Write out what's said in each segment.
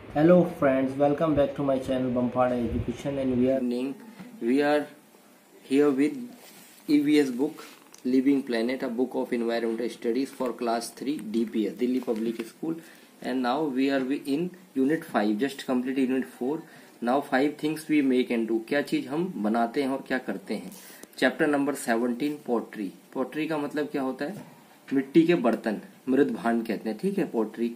Hello friends, welcome back to my channel Bampada Education and we are here with EVS book Living Planet, a book of environmental studies for class 3 DPS Delhi Public School, and now we are in unit 5, just complete unit 4. Now 5 things we make and do, क्या चीज हम बनाते हैं और क्या करते हैं. Chapter number 17 pottery. Pottery का मतलब क्या होता है? मिट्टी के बर्तन, मृद भांड कहते हैं. ठीक है, पोट्री.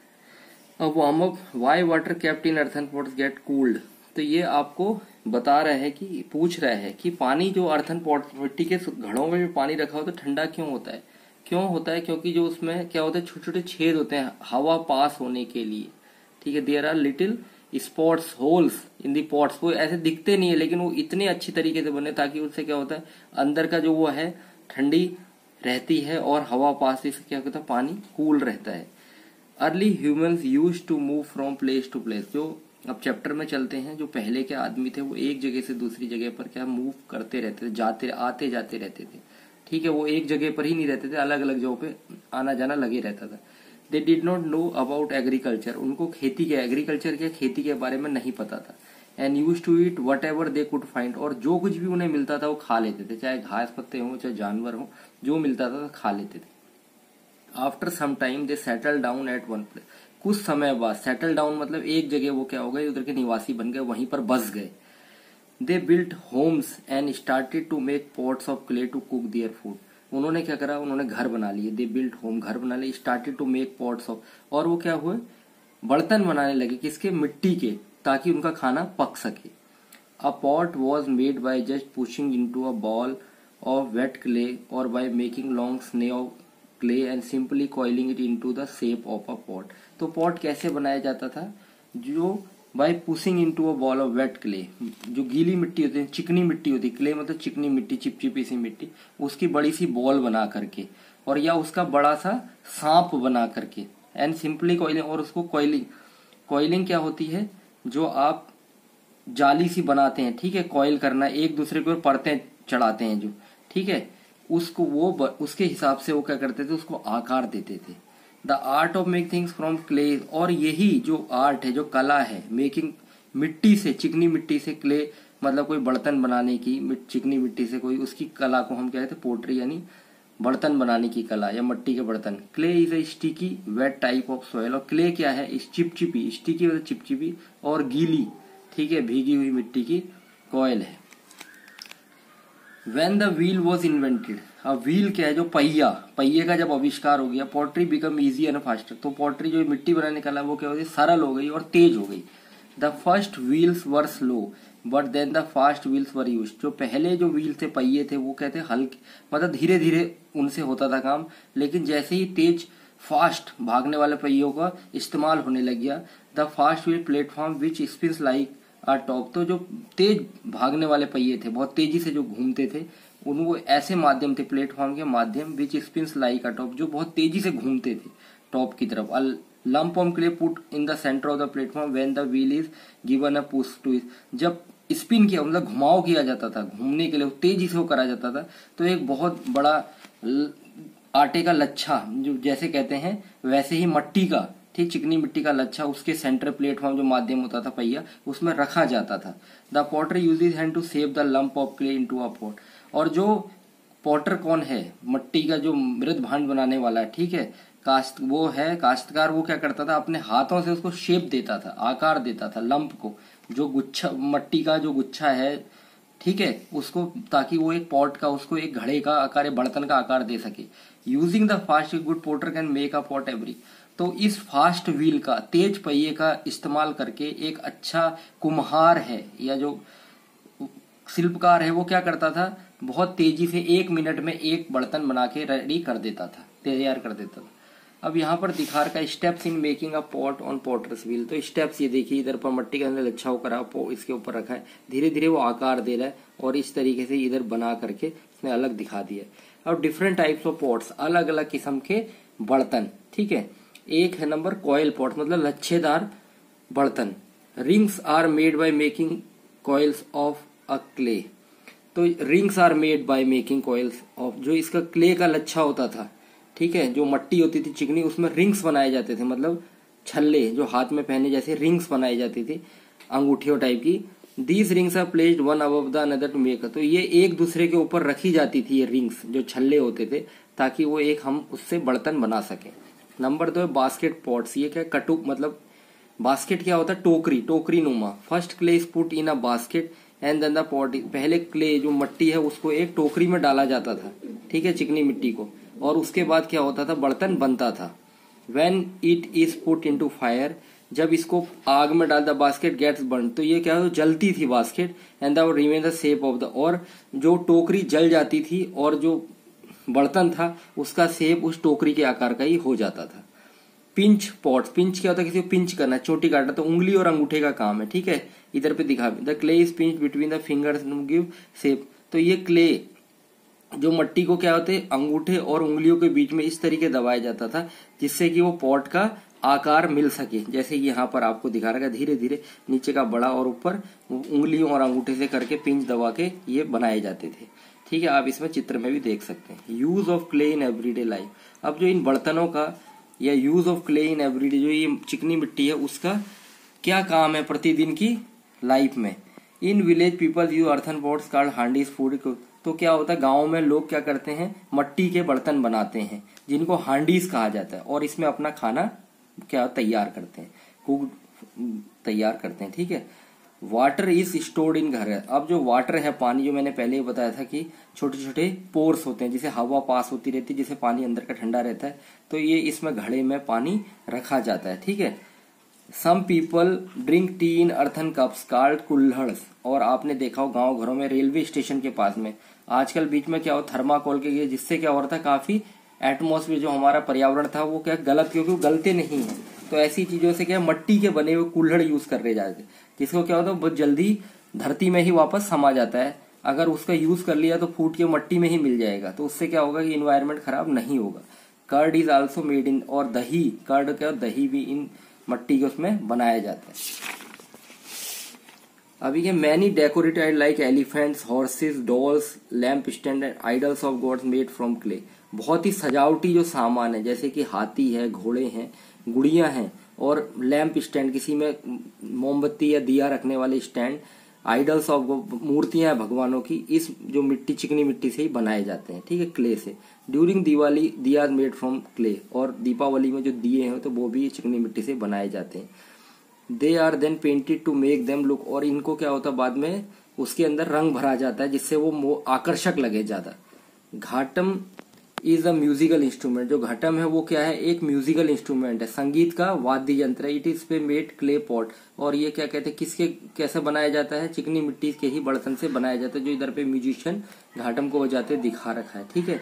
अब warm up, why water kept in earthen pots get cooled. तो ये आपको बता रहा है कि पूछ रहा है कि पानी जो अर्थन पॉट मिट्टी के घड़ों में जो पानी रखा हो तो ठंडा क्यों होता है. क्यों होता है? क्योंकि जो उसमें क्या होता है, छोटे छोटे छेद होते हैं हवा पास होने के लिए. ठीक है, there are little spots holes in the pots. वो ऐसे दिखते नहीं है लेकिन वो इतने अच्छी तरीके से बने ताकि उससे क्या होता है, अंदर का जो वो है ठंडी रहती है और हवा पास से क्या होता है, पानी कूल रहता है. Early humans use to move from place to place. जो अब चैप्टर में चलते हैं, जो पहले के आदमी थे वो एक जगह से दूसरी जगह पर क्या मूव करते रहते थे, जाते आते जाते रहते थे. ठीक है, वो एक जगह पर ही नहीं रहते थे, अलग अलग जगहों पे आना जाना लगे रहता था. They did not know about agriculture. उनको खेती के एग्रीकल्चर के खेती के बारे में नहीं पता था. And use to eat whatever they could find. और जो कुछ भी उन्हें मिलता था वो खा लेते थे, चाहे घास पत्ते हों चाहे जानवर हों, जो मिलता था खा लेते थे. After some time they settle down at one place. कुछ समय बाद, सेटल डाउन मतलब एक जगह वो क्या हो गए, उधर के निवासी बन गए, वहीं पर बस गए. They built homes and started to make pots of clay to cook their food. उन्होंने क्या करा, उन्होंने घर बना लिए. दे बिल्ट होम, घर बना लिए. Started to make pots of, और वो क्या हुए, बर्तन बनाने लगे. किसके? मिट्टी के, ताकि उनका खाना पक सके. A pot was made by just pushing into a ball of wet clay और by making long snake of clay and simply coiling it into the shape of a pot. तो पॉट कैसे बनाया जाता था? जो by pushing into a ball of wet clay, जो गीली मिट्टी होती है, चिकनी मिट्टी होती है, क्ले मतलब चिकनी मिट्टी, चिपचिपी सी मिट्टी, उसकी बड़ी सी बॉल बना करके, और या उसका बड़ा सा सांप बना करके, एंड सिंपली कॉइलिंग. और उसको कॉइलिंग, कॉइलिंग क्या होती है, जो आप जाली सी बनाते हैं. ठीक है, कॉइल करना, एक दूसरे को परतें चढ़ाते हैं जो. ठीक है, उसको वो उसके हिसाब से वो क्या करते थे, उसको आकार देते थे. The art of make things from clay. और यही जो आर्ट है, जो कला है, मेकिंग मिट्टी से, चिकनी मिट्टी से, क्ले मतलब कोई बर्तन बनाने की, चिकनी मिट्टी से कोई, उसकी कला को हम क्या कहते हैं, पोट्री, यानी बर्तन बनाने की कला या मिट्टी के बर्तन. Clay is a sticky wet type of soil. और क्ले क्या है, चिपचिपी, स्टिकी मतलब चिपचिपी, और गीली, ठीक है, भीगी हुई मिट्टी की कॉइल है. When the wheel was invented, अब व्हील क्या है, जो पहिया, पहिए का जब आविष्कार हो गया, pottery become easy and faster. तो पोट्री जो मिट्टी बनाने का वो क्या हो गई, सरल हो गई और तेज हो गई. The first wheels were slow but then the fast wheels were use. जो पहले जो व्हील थे, पहिए थे, वो कहते हल्के, मतलब धीरे धीरे उनसे होता था काम, लेकिन जैसे ही तेज फास्ट भागने वाले पहियों का इस्तेमाल होने लग गया, the fast wheel platform which spins like top. तो जो तेज भागने वाले पहिए थे, बहुत तेजी से जो घूमते थे, उनको ऐसे माध्यम थे, प्लेटफॉर्म के माध्यम, which spins like a top, जो बहुत तेजी से घूमते थे टॉप की तरफ. Lump of clay put in the centre of the platform when the wheel is given a push to it. जब स्पिन किया मतलब घुमाव किया जाता था, घूमने के लिए तेजी से वो करा जाता था, तो एक बहुत बड़ा आटे का लच्छा, जो जैसे कहते हैं, वैसे ही मट्टी का, ठीक, चिकनी मिट्टी का लच्छा, उसके सेंटर प्लेटफॉर्म जो माध्यम होता था पहिया, उसमें रखा जाता था. The potter uses hand to shave the lump of clay into a pot. और जो पॉटर कौन है, मिट्टी का जो मृद भांड बनाने वाला है, ठीक है, वो है काश्तकार. वो क्या करता था, अपने हाथों से उसको शेप देता था, आकार देता था लंप को, जो गुच्छा, मिट्टी का जो गुच्छा है, ठीक है, उसको, ताकि वो एक पॉट का, उसको एक घड़े का आकार, बर्तन का आकार दे सके. Using the fast good potter can make a pot every. तो इस फास्ट व्हील का, तेज पहिए का इस्तेमाल करके एक अच्छा कुम्हार है या जो शिल्पकार है, वो क्या करता था, बहुत तेजी से 1 मिनट में एक बर्तन बना के रेडी कर देता था, तैयार कर देता था. अब यहाँ पर दिखा रखा है steps in making a pot on potter's wheel. तो स्टेप्स ये देखिए, इधर पर मिट्टी के अंदर लच्छा करा, इसके ऊपर रखा है, धीरे धीरे वो आकार दे रहा है, और इस तरीके से इधर बना करके इसने अलग दिखा दिया. अब डिफरेंट टाइप्स ऑफ पॉट्स, अलग अलग किस्म के बर्तन. ठीक है, एक है नंबर कॉयल पॉट, मतलब लच्छेदार बर्तन. Rings are made by making coils of a clay. तो rings are made by making coils of, जो इसका क्ले का लच्छा होता था, ठीक है, जो मट्टी होती थी चिकनी, उसमें रिंग्स बनाए जाते थे, मतलब छल्ले जो हाथ में पहने जैसे रिंग्स बनाई जाती थी अंगूठियों टाइप की, these rings are placed one above the another to make, तो ये एक दूसरे के ऊपर रखी जाती थी ये रिंग्स जो छल्ले होते थे, ताकि वो एक हम उससे बर्तन बना सके। नंबर 2 है बास्केट पॉट्स। ये क्या कटुक मतलब बास्केट क्या होता है, टोकरी, टोकरी नुमा। First clay is put in a basket and then the pot, पहले क्ले जो मट्टी है उसको एक टोकरी में डाला जाता था, ठीक है, चिकनी मिट्टी को, और उसके बाद क्या होता था, बर्तन बनता था। When it is put into fire, जब इसको आग में डाल द बास्केट गेट्स बर्न, तो ये क्या हो, जलती थी basket, and the remain the shape of the, और जो टोकरी जल जाती थी और जो बर्तन था उसका शेप उस टोकरी के आकार का ही हो जाता था। पिंच पॉट्स, पिंच क्या होता है, किसी को पिंच करना, चोटी काटना, तो उंगली और अंगूठे का काम है, ठीक है। इधर पे दिखा, the clay is pinch between the fingers to give shape, तो ये क्ले जो मट्टी को क्या होते अंगूठे और उंगलियों के बीच में इस तरीके दबाया जाता था जिससे कि वो पॉट का आकार मिल सके। जैसे यहाँ पर आपको दिखा रहा है, धीरे धीरे नीचे का बड़ा और ऊपर उंगलियों और अंगूठे से करके पिंच दबा के ये बनाए जाते थे, ठीक है। आप इसमें चित्र में भी देख सकते हैं। Use of clay in everyday life, अब जो इन बर्तनों का या use of clay in everyday, जो ये चिकनी मिट्टी है उसका क्या काम है प्रतिदिन की लाइफ में। In village people use earthen pots called handis food, तो क्या होता है गाँव में लोग क्या करते हैं, मट्टी के बर्तन बनाते हैं जिनको हांडीज कहा जाता है, और इसमें अपना खाना क्या तैयार करते हैं, कुक तैयार करते हैं, ठीक है। वाटर इज स्टोर्ड इन घर, अब जो वाटर है पानी, जो मैंने पहले ही बताया था कि छोटे छोटे पोर्स होते हैं जिसे हवा पास होती रहती है, जिसे पानी अंदर का ठंडा रहता है, तो ये इसमें घड़े में पानी रखा जाता है, ठीक है। Some people drink tea in earthen cups called kulhads, और आपने देखा हो गांव घरों में रेलवे स्टेशन के पास में आजकल बीच में क्या हो थर्माकोल के, जिससे क्या हो रहा था काफी एटमॉस्फेयर जो हमारा पर्यावरण था वो क्या गलत, क्योंकि वो गलते नहीं है, तो ऐसी चीजों से क्या मट्टी के बने हुए कुल्हड़ यूज कर रहे जाते, जिसको क्या होता है बहुत जल्दी धरती में ही वापस समा जाता है। अगर उसका यूज कर लिया तो फूट के मट्टी में ही मिल जाएगा, तो उससे क्या होगा कि इन्वायरमेंट खराब नहीं होगा। Curd is also made in, और दही, कर्ड क्या दही भी इन मट्टी के उसमें बनाया जाता है। अभी के many decorated like elephants, horses, dolls, lamp stand and idols of gods made from clay, बहुत ही सजावटी जो सामान है जैसे कि हाथी है, घोड़े हैं, गुड़ियां हैं, और लैम्प स्टैंड किसी में मोमबत्ती या दिया रखने वाले स्टैंड, आइडल्स ऑफ मूर्तियां भगवानों की, इस जो मिट्टी चिकनी मिट्टी से ही बनाए जाते हैं, ठीक है, क्ले से। ड्यूरिंग दिवाली दिया मेड फ्रॉम क्ले, और दीपावली में जो दिए हैं तो वो भी चिकनी मिट्टी से बनाए जाते हैं। They are then painted to make them look, और इनको क्या होता है बाद में उसके अंदर रंग भरा जाता है जिससे वो आकर्षक लगे ज्यादा। Ghatam is a musical instrument, जो घटम है वो क्या है, एक म्यूजिकल इंस्ट्रूमेंट है, संगीत का वाद्य यंत्र है। इट इज पे मेड क्ले पॉट, और ये क्या कहते हैं किसके कैसे बनाया जाता है, चिकनी मिट्टी के ही बर्तन से बनाया जाता है, जो इधर पे म्यूजिशियन घाटम को बजाते दिखा रखा है, ठीक है।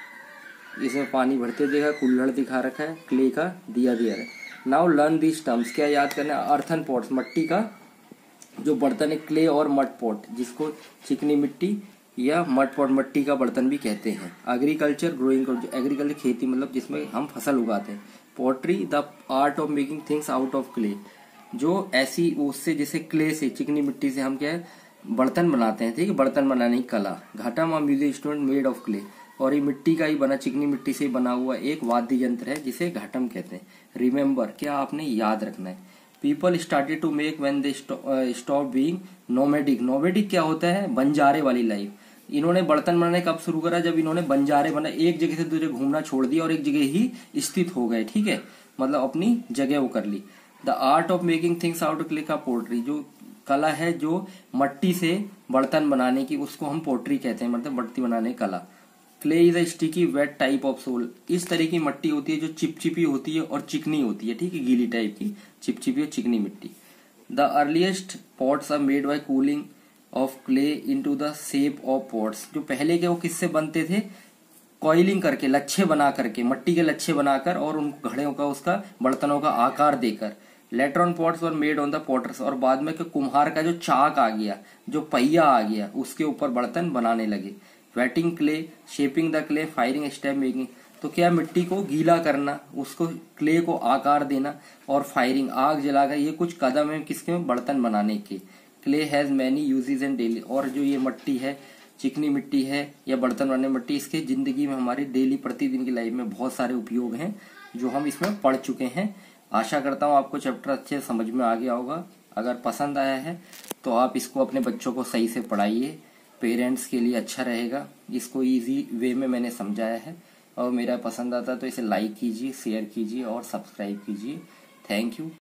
इसमें पानी भरते देखा, कुल्हड़ दिखा रखा है, क्ले का दिया है। नाउ लर्न दिस टर्म्स, क्या याद करना है, अर्थन पॉट्स, मट्टी का जो बर्तन है, क्ले और मड पॉट, जिसको चिकनी मिट्टी या मड पॉट मट्टी का बर्तन भी कहते हैं। एग्रीकल्चर ग्रोइंग, एग्रीकल्चर खेती मतलब जिसमें हम फसल उगाते हैं। Pottery the art of making things out of clay, जो ऐसी उससे जैसे क्ले से चिकनी मिट्टी से हम क्या है बर्तन बनाते हैं, ठीक है, बर्तन बनाने की कला। Ghatam a music instrument made of clay, और ये मिट्टी का ही बना, चिकनी मिट्टी से बना हुआ एक वाद्य यंत्र है जिसे घाटम कहते हैं। रिमेम्बर, क्या आपने याद रखना है, people started to make when they stop being nomadic. Nomadic क्या होता है, बंजारे वाली लाइफ। इन्होंने बर्तन बनाने कब शुरू करा, जब इन्होंने बंजारे बना, एक जगह से दूसरे घूमना छोड़ दिया और एक जगह ही स्थित हो गए, ठीक है, मतलब अपनी जगह वो कर ली। The art of making things out of clay का पोट्री, जो कला है जो मट्टी से बर्तन बनाने की, उसको हम पोट्री कहते हैं, मतलब मट्टी बनाने की कला। Clay is a sticky wet type of soil, इस तरह की मट्टी होती है जो चिपचिपी होती है और चिकनी होती है, ठीक है, गीली टाइप की चिपचिपी और चिकनी मिट्टी। The earliest pots are made by coiling of clay into the shape of pots, जो पहले के वो किससे बनते थे, कॉइलिंग करके, लच्छे बना करके, मट्टी के लच्छे बनाकर और उन घड़ों का उसका बर्तनों का आकार देकर। Later on pots were made on the potters, और बाद में कुम्हार का जो चाक आ गया, जो पहिया आ गया, उसके ऊपर बर्तन बनाने लगे। Wetting clay, shaping the clay, firing step making, तो क्या मिट्टी को गीला करना, उसको क्ले को आकार देना, और फायरिंग आग जलाकर, ये कुछ कदम है किसके बर्तन बनाने के। Clay has many uses in daily, और जो ये मट्टी है, चिकनी मिट्टी है या बर्तन बनाने मिट्टी, इसके जिंदगी में हमारी डेली प्रतिदिन की लाइफ में बहुत सारे उपयोग हैं जो हम इसमें पढ़ चुके हैं। आशा करता हूँ आपको चैप्टर अच्छे समझ में आ गया होगा। अगर पसंद आया है तो आप इसको अपने बच्चों को सही से पढ़ाइए, पेरेंट्स के लिए अच्छा रहेगा। इसको इजी वे में मैंने समझाया है, और मेरा पसंद आता तो इसे लाइक कीजिए, शेयर कीजिए और सब्सक्राइब कीजिए। Thank you.